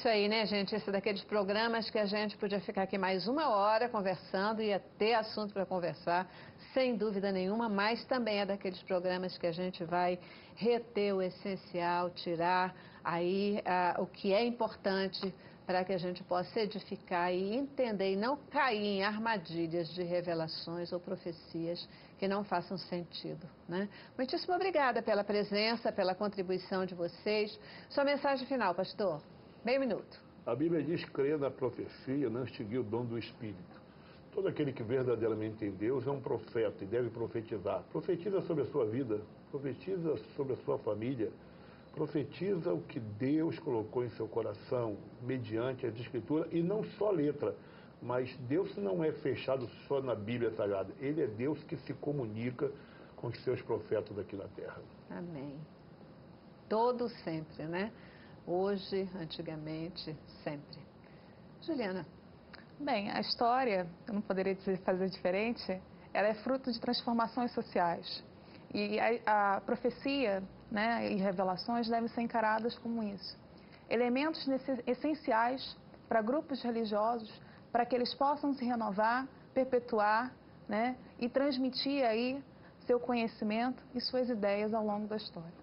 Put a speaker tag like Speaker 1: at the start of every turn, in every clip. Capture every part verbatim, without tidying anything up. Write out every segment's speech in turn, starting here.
Speaker 1: isso aí, né, gente? Esse é daqueles programas que a gente podia ficar aqui mais uma hora conversando, ia ter assunto para conversar, sem dúvida nenhuma, mas também é daqueles programas que a gente vai reter o essencial, tirar aí ah, o que é importante para que a gente possa edificar e entender e não cair em armadilhas de revelações ou profecias que não façam sentido, né? Muitíssimo obrigada pela presença, pela contribuição de vocês. Sua mensagem final, pastor. Meio minuto.
Speaker 2: A Bíblia diz: crê na profecia, não extinguir o dom do Espírito. Todo aquele que verdadeiramente tem Deus é um profeta e deve profetizar. Profetiza sobre a sua vida, profetiza sobre a sua família, profetiza o que Deus colocou em seu coração, mediante as Escrituras, e não só letra, mas Deus não é fechado só na Bíblia Sagrada. Ele é Deus que se comunica com os seus profetas aqui na Terra.
Speaker 1: Amém. Todo sempre, né? Hoje, antigamente, sempre. Juliana.
Speaker 3: Bem, a história, eu não poderia dizer, fazer diferente, ela é fruto de transformações sociais. E a, a profecia, né, e revelações devem ser encaradas como isso. Elementos essenciais para grupos religiosos, para que eles possam se renovar, perpetuar, né, e transmitir aí seu conhecimento e suas ideias ao longo da história.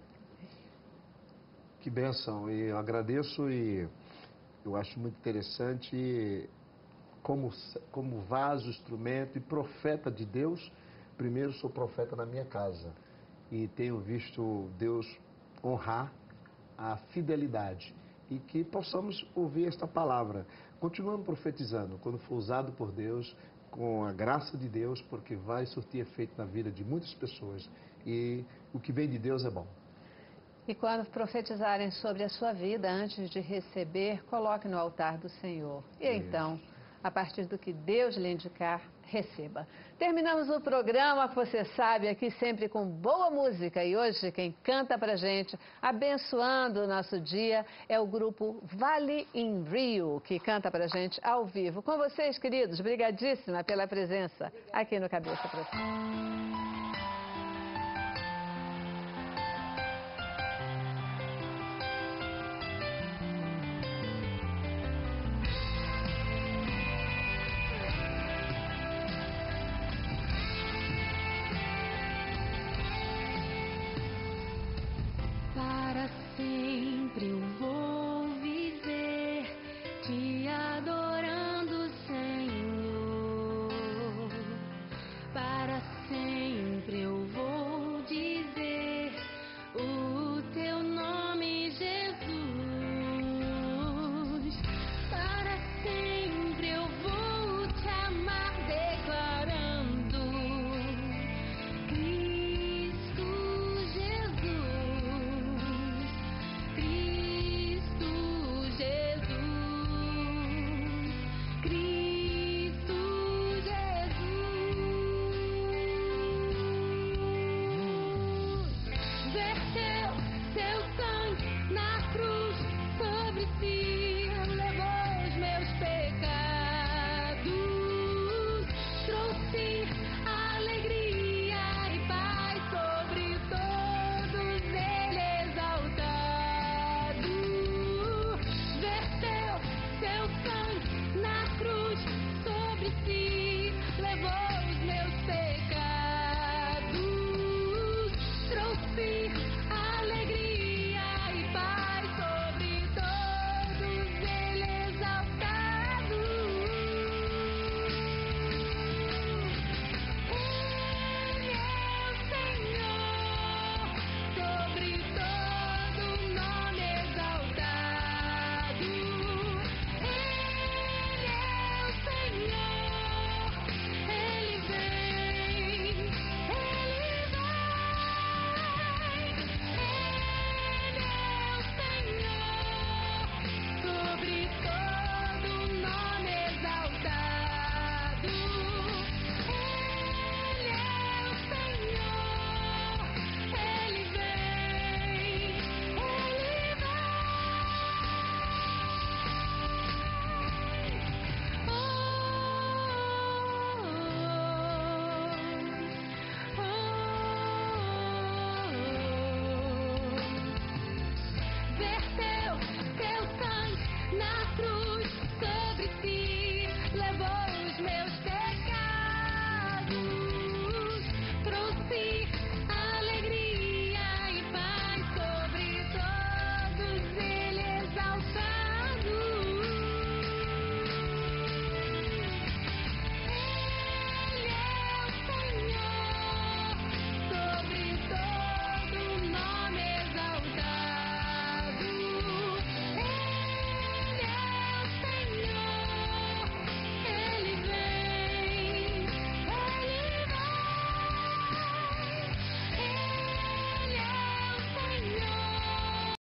Speaker 4: Que bênção, e eu agradeço, e eu acho muito interessante como, como vaso, instrumento e profeta de Deus. Primeiro, sou profeta na minha casa e tenho visto Deus honrar a fidelidade, e que possamos ouvir esta palavra, continuando profetizando, quando for usado por Deus, com a graça de Deus, porque vai surtir efeito na vida de muitas pessoas, e o que vem de Deus é bom.
Speaker 1: E quando profetizarem sobre a sua vida, antes de receber, coloque no altar do Senhor. E
Speaker 4: Isso.
Speaker 1: Então, a partir do que Deus lhe indicar, receba. Terminamos o programa, que você sabe, aqui sempre com boa música. E hoje quem canta pra gente, abençoando o nosso dia, é o grupo Vale in Rio, que canta pra gente ao vivo. Com vocês, queridos, brigadíssima pela presença aqui no Cabeça pra Cima.
Speaker 5: Para sempre eu vou viver te adorando, Senhor. Para sempre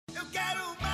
Speaker 6: Eu quero mais.